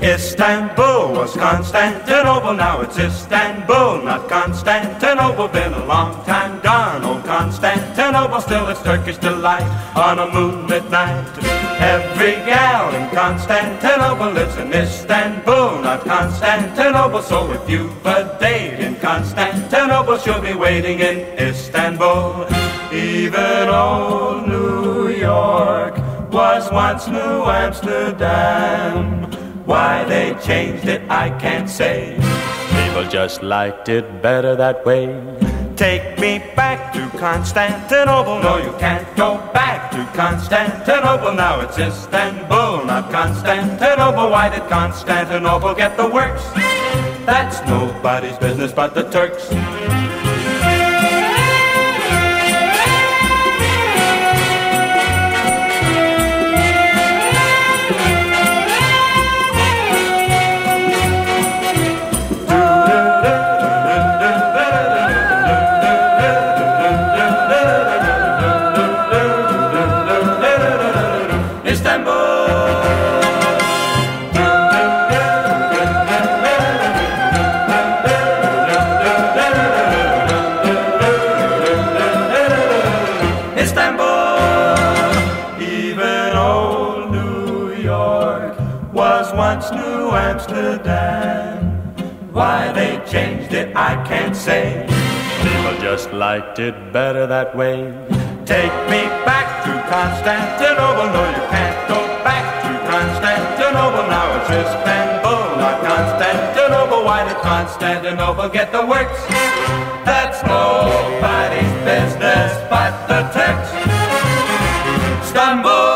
Istanbul was Constantinople, now it's Istanbul, not Constantinople. Been a long time gone, old Constantinople, still it's Turkish delight on a moonlit night. Every gal in Constantinople lives in Istanbul, not Constantinople. So if you've a date in Constantinople, she'll be waiting in Istanbul. Even old New York was once New Amsterdam. Why they changed it, I can't say. People just liked it better that way. Take me back to Constantinople. No, you can't go back to Constantinople. Now it's Istanbul, not Constantinople. Why did Constantinople get the works? That's nobody's business but the Turks. New Amsterdam. Why they changed it, I can't say. People just liked it better that way. Take me back to Constantinople. No, you can't go back to Constantinople. Now it's Istanbul, not Constantinople. Why did Constantinople get the works? That's nobody's business but the Turks. Istanbul.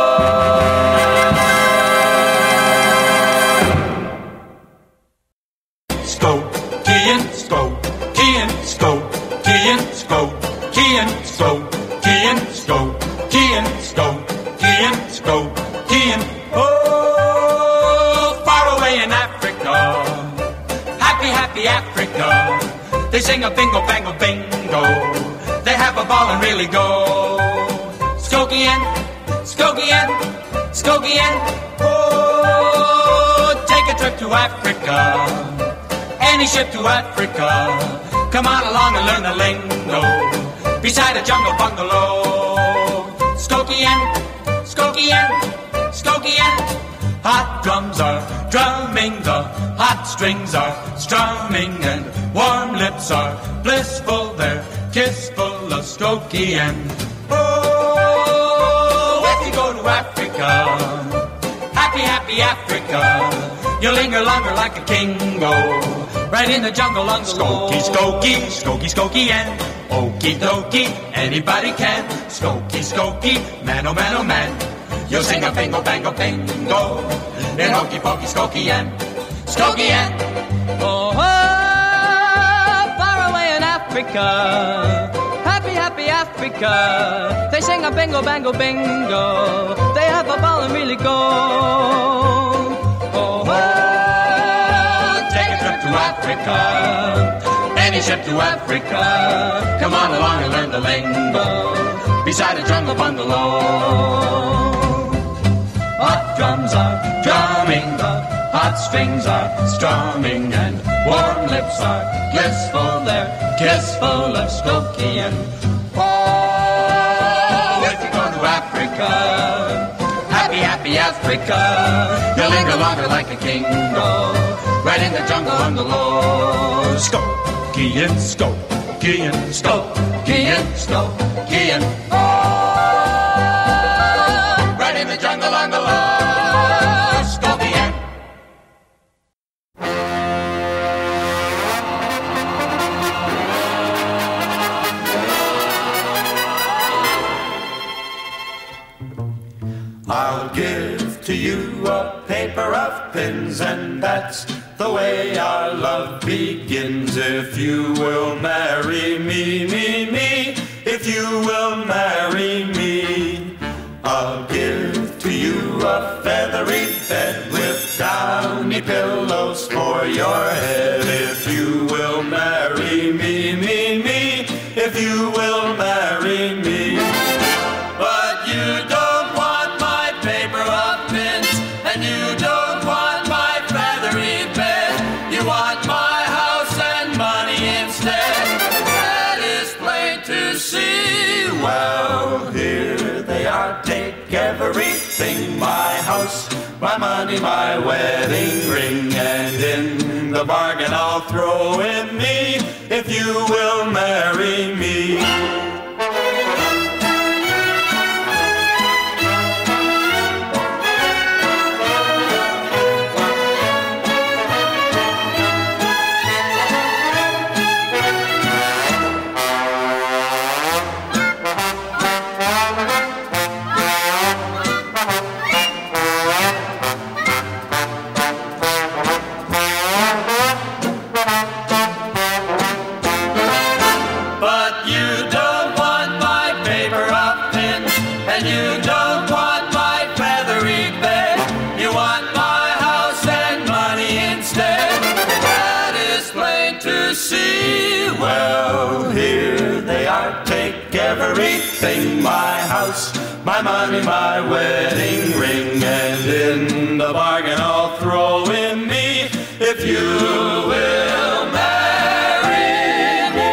Skokiaan, Skokiaan, Skokiaan, Skokiaan, Skokiaan, Skokiaan, Skokiaan, Skokiaan. Oh, far away in Africa, happy, happy Africa. They sing a bingo, bango, bingo. They have a ball and really go. Skokiaan, Skokiaan, Skokiaan. Oh, take a trip to Africa. Any ship to Africa, come on along and learn the lingo. Beside a jungle bungalow. Skokiaan, Skokiaan, Skokiaan. Hot drums are drumming, the hot strings are strumming, and warm lips are blissful, they're kissful of Skokiaan. Oh, if you go to Africa, happy, happy Africa, you'll linger longer like a kingo. Right in the jungle on the Skokie, Skokie, Skokie, Skokiaan. Okie dokie, anybody can. Skokie, Skokie, man, oh man, oh man. You'll sing a bingo, bango, bingo. In hokey pokey, Skokiaan, Skokiaan. Oh, far away in Africa, happy, happy Africa. They sing a bingo, bango, bingo. They have a ball and really go. To Africa, any ship to Africa, come on along and learn the lingo, beside a jungle bungalow. Hot drums are drumming, the hot strings are strumming, and warm lips are blissful, they're kissful of Skokiaan. Oh, if you go to Africa, happy, happy Africa, you'll linger longer like a kingo. Right in the jungle on the low. Skokiaan, Skokiaan, Skokiaan, Skokiaan. Oh, right in the jungle on the low. Skokiaan. I'll give to you a paper of pins, and that's the way our love begins. If you will marry me, if you will marry me, I'll give to you a feathery bed with downy pillows for your head. If you will marry me, if you will marry me. But you don't want my paper of pins, and you don't want my feather house, my money, my wedding ring, and in the bargain I'll throw in me if you will marry me. Everything, my house, my money, my wedding ring, and in the bargain I'll throw in me if you will marry me.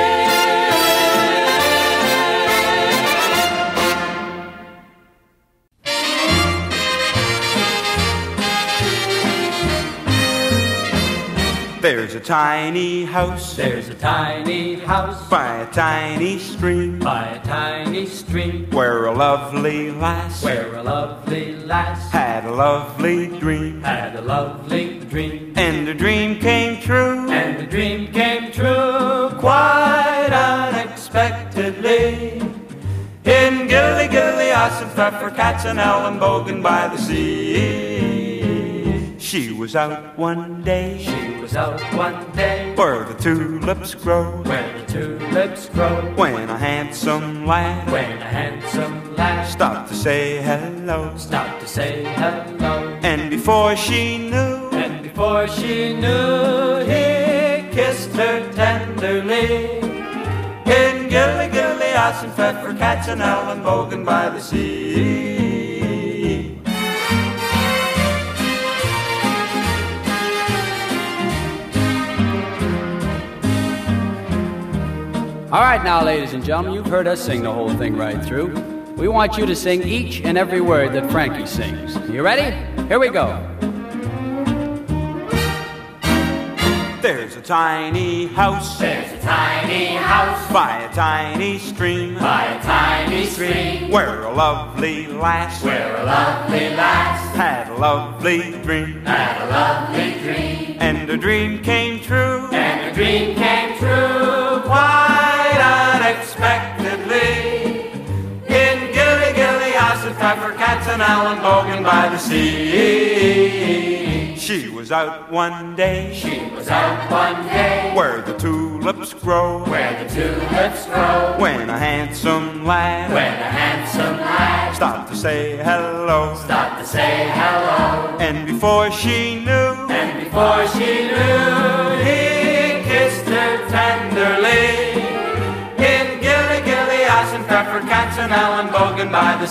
There's a tiny house. There's a tiny house By a tiny stream. by a tiny stream Where a lovely lass where a lovely lass had a lovely dream. had a lovely dream. And the dream came true. And the dream came true quite unexpectedly. In Gilly, Gilly, Ossenfeffer, Katzenellenbogen by the sea. She was out one day. She was out one day Where the tulips grow. where the tulips grow. When a handsome lad When a handsome lad stopped to say hello. stopped to say hello. And before she knew, And before she knew, he kissed her tenderly. in Gilly, Gilly, Ossenfeffer, Katzenellenbogen by the sea. All right, now, ladies and gentlemen, you've heard us sing the whole thing right through. We want you to sing each and every word that Frankie sings. You ready? Here we go. There's a tiny house There's a tiny house by a tiny stream by a tiny stream where a lovely lass where a lovely lass had a lovely dream. had a lovely dream. And the dream came true. And the dream came true Quite unexpectedly. In Gilly, Gilly, Ossenfeffer, Katzenellenbogen by the sea. She was out one day She was out one day where the tulips grow. where the tulips grow. When a handsome lad When a handsome lad stopped to say hello. stopped to say hello. And before she knew, And before she knew, he kissed her tenderly. In Gilly, Gilly, Ossenfeffer, Katzenellenbogen by the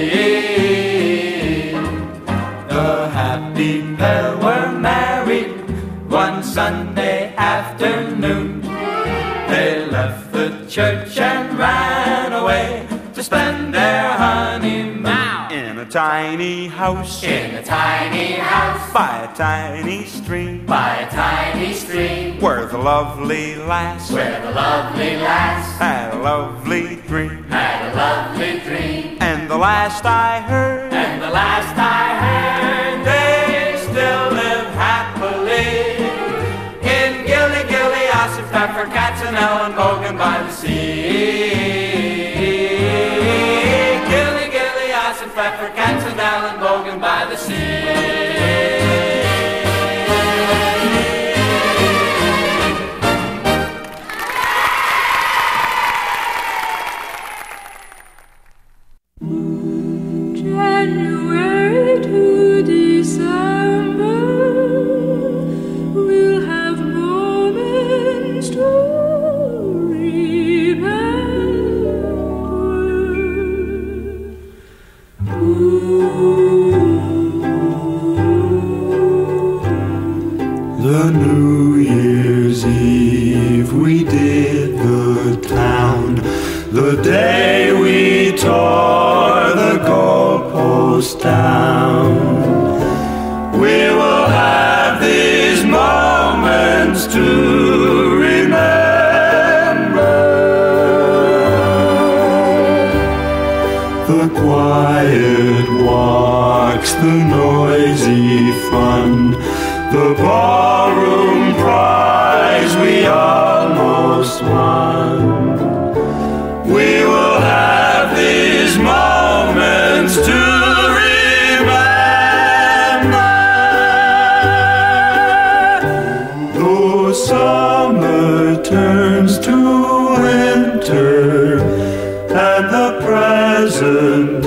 sea. The happy pair were married one Sunday afternoon. They left the church and ran away to spend their honeymoon Now. in a tiny house in a tiny house by a tiny stream by a tiny stream where the lovely lass where the lovely lass had a lovely dream. had a lovely dream. And the last I heard, And the last I heard, they still live happily in Gilly, Gilly, Ossenfeffer, Katzenellenbogen by the sea. Gilly, Gilly, Ossenfeffer, Katzenellenbogen by the sea. January noisy fun. The ballroom prize we almost won. We will have these moments to remember. Though summer turns to winter and the present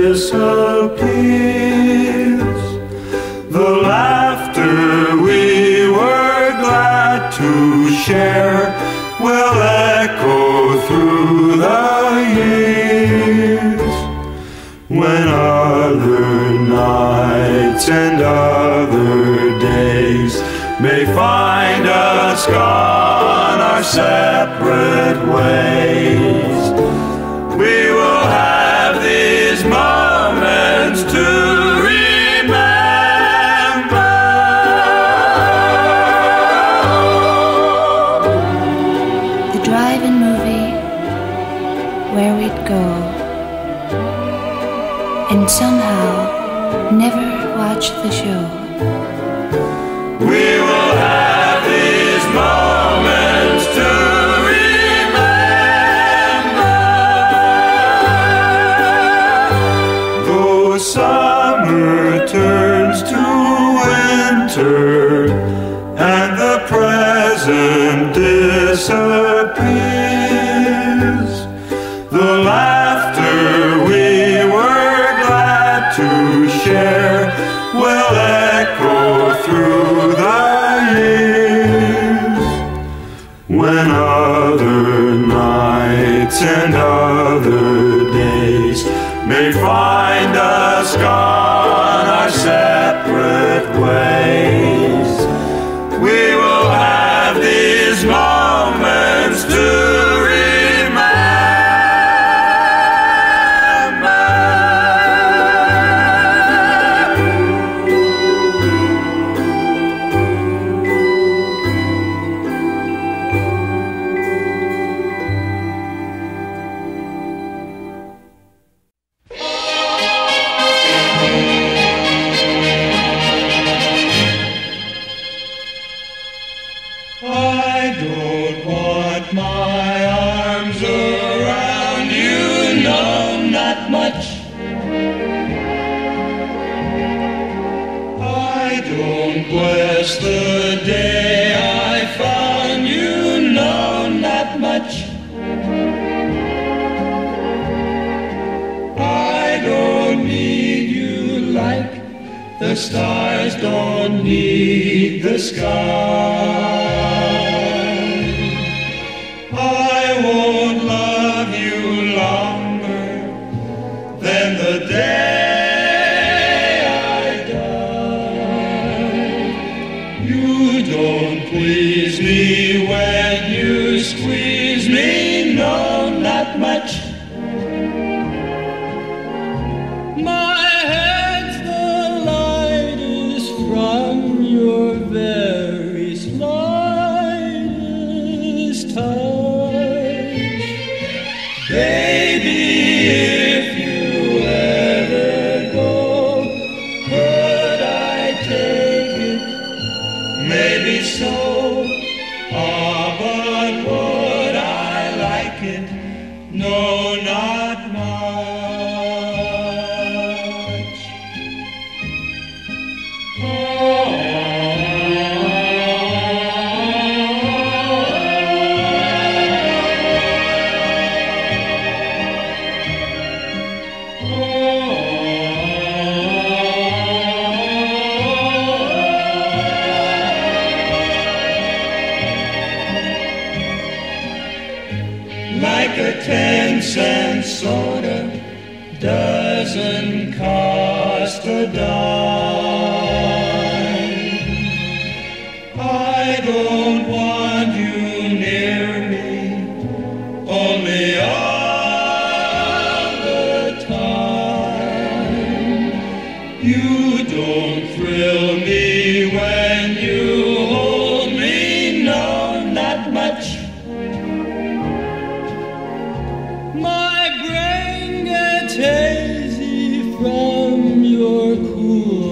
disappears, the laughter we were glad to share will echo through the years. When other nights and other days may find us gone our separate ways, we will have these moments to remember. The drive-in movie, where we'd go, and somehow never watch the show. We will have these moments to remember. Though summer turns to winter and the present disappears, the laughter we were glad to share will echo through the years. When other nights and other days may find us gone our separate ways, we will have these moments to the day I found you, no, not much. I don't need you like the stars don't need the sky. I won't love you longer than the day please me when you squeeze me, no, not much. My head's the lightest from your very slightest touch. Baby, if you ever go, could I take it? Maybe so. But would I like it? No, not much. Like a 10-cent soda doesn't cost a dime. I don't want you near me, only all the time. You don't thrill me when you hold me, no, not much. My brain gets hazy from your cool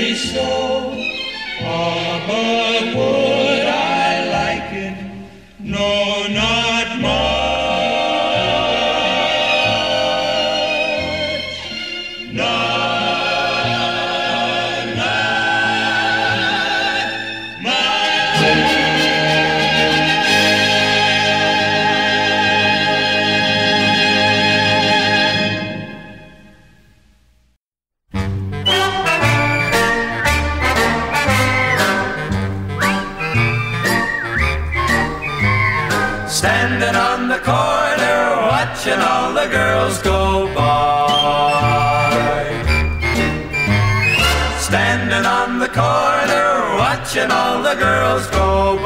me so. But would I like it? No, not much. Standing on the corner, watching all the girls go by. Standing on the corner, watching all the girls go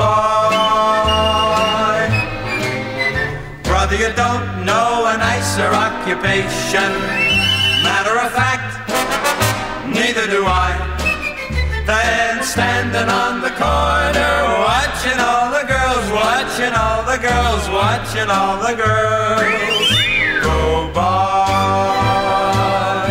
by. Brother, you don't know a nicer occupation. Matter of fact, neither do I. Than standing on the corner, watching all the girls, watching all the girls, watching all the girls go by.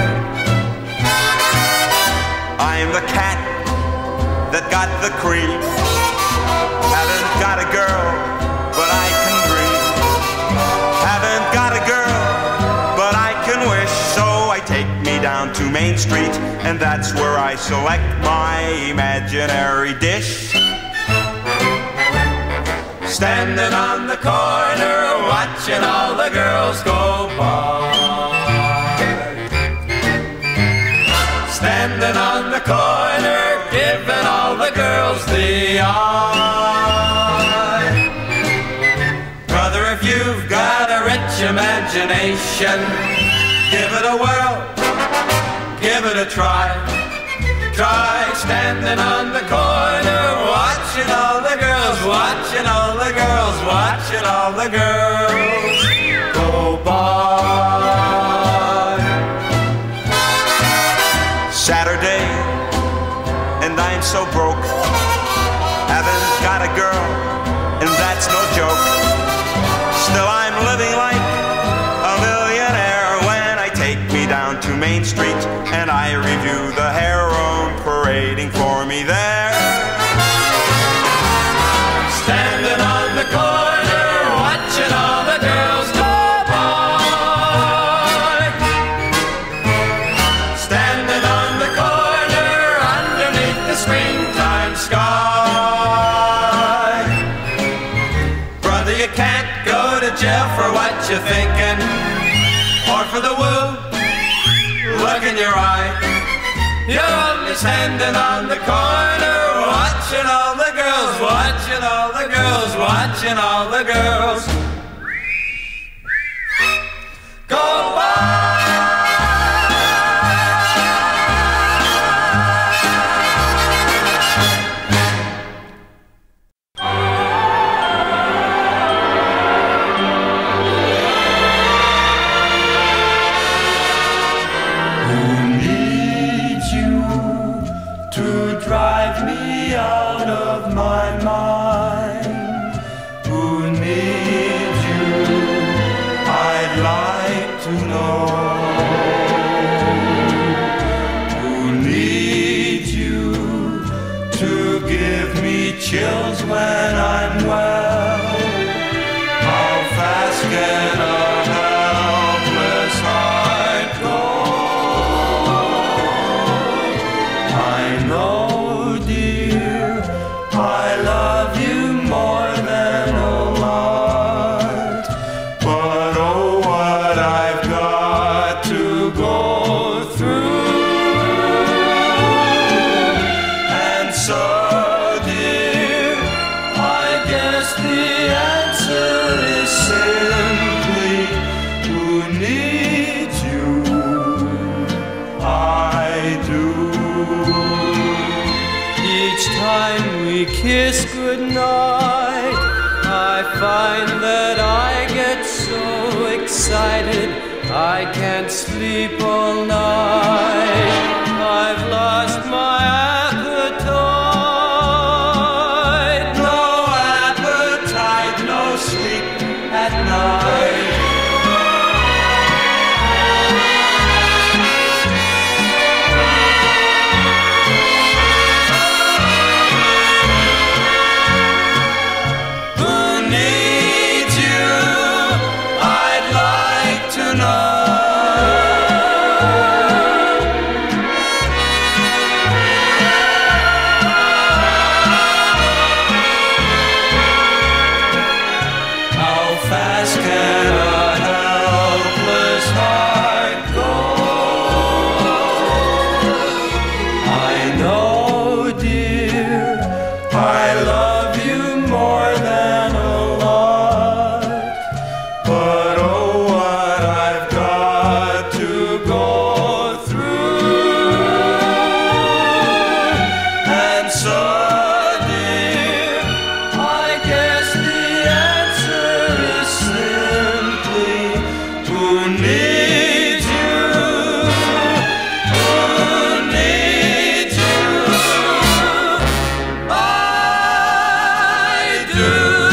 I'm the cat that got the cream. Haven't got a girl, but I can dream. Haven't got a girl, but I can wish. So I take me down to Main Street, and that's where I select my imaginary dish. Standing on the corner, watching all the girls go by. Standing on the corner, giving all the girls the eye. Brother, if you've got a rich imagination, give it a whirl, give it a try. Try standing on the corner, watching all the girls, watching all the girls, watching all the girls go by. Saturday, and I'm so broke. Haven't got a girl, and that's no joke. Still I'm living like a millionaire when I take me down to Main Street and I review the heroine parading for me there. Standing on the corner, watching all the girls go by. Standing on the corner, underneath the springtime sky. Brother, you can't go to jail for what you're thinking, or for the woo look in your eye. You're only standing on the corner, watching all the girls, watching all the girls, watching all the girls go by. Drive me out of my mind. Who needs you? I'd like to know. Who needs you to give me chills when I'm well? How fast can a helpless heart go? I know, I love you more than a lot, but oh, what I've got to go through. And so, dear, I guess the answer is simply, who needs you? I do. Each time we kiss goodnight, I find that I get so excited I can't sleep all night. I've lost my appetite. No appetite, no sleep at night. know, dear, I love you more than a lot. But oh, what I've got to go through. And so, dear, I guess the answer is simply who needs you? Who needs you? I do.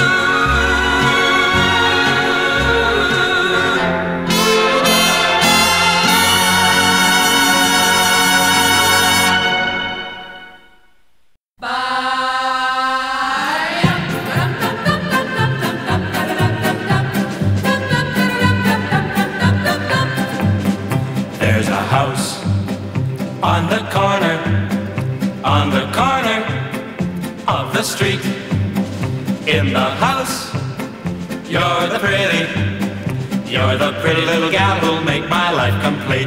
There's a house on the corner of the street. In the house, you're the pretty little gal who'll make my life complete.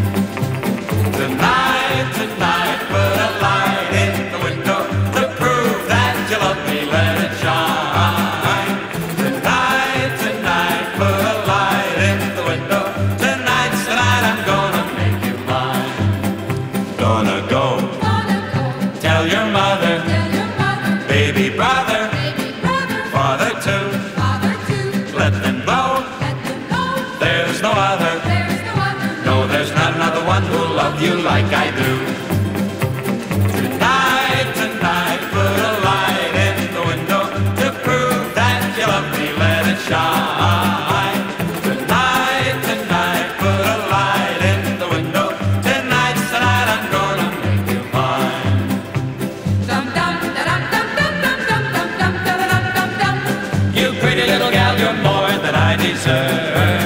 Tonight, put a light in the window to prove that you love me, let it shine. Tonight, put a light in the window. Tonight's the night I'm gonna make you mine. Gonna go tell your mother, baby brother, father too. Let them know there's no other. No, there's not another one who'll love you like I do. Tonight, put a light in the window to prove that you love me, let it shine. Tonight, put a light in the window. Tonight's the night I'm gonna make you mine. You pretty little gal, you're more than I deserve.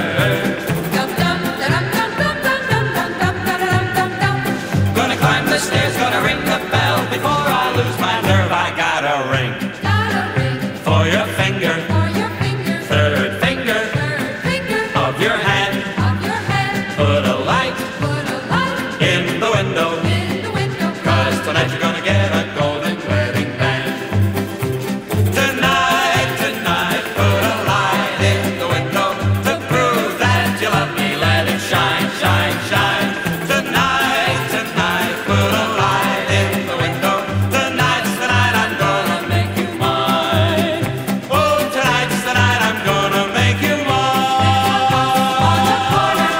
Gonna climb the stairs, gonna ring the bell. Before I lose my nerve, I got a ring. For your finger, third finger of your hand. Put a light in the window, 'cause tonight you're gonna get a golden wedding band. Tonight, put a light in the window to prove that you love me, let it shine, shine, shine. Tonight, put a light in the window. Tonight's the night I'm gonna make you mine. Oh, tonight's the night I'm gonna make you mine. On the corner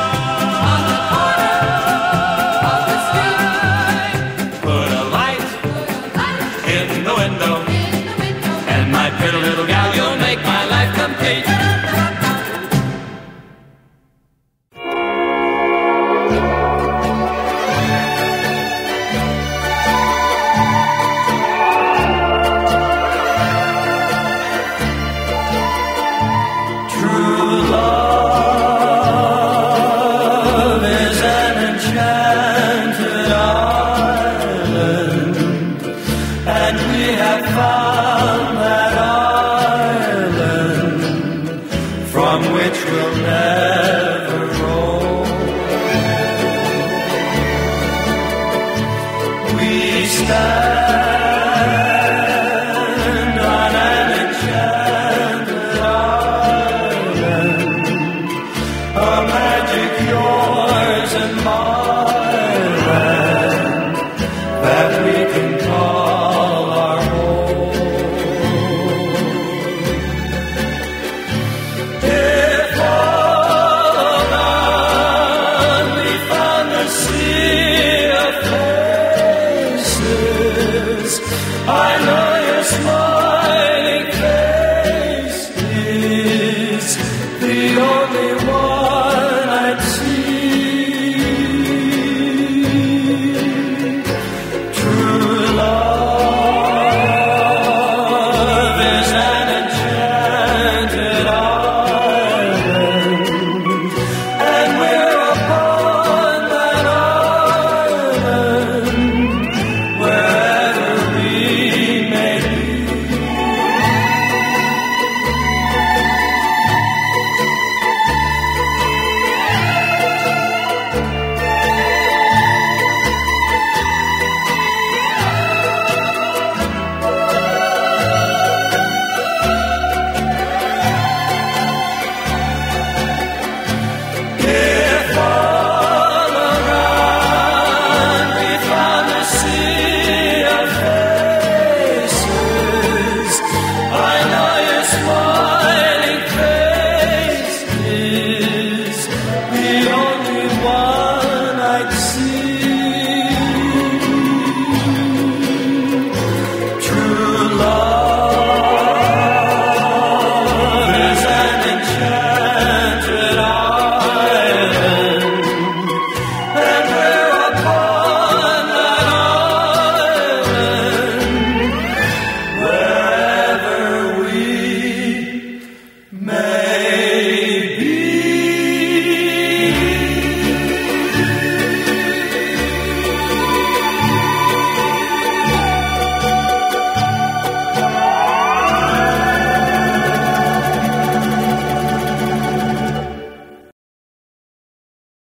of the street, put a light in the window. And my pretty little gal, you'll make my life complete. True love is an enchanted island, and we have found that island from which we'll never roam. We stand on an enchanted island, a magic yours and mine, that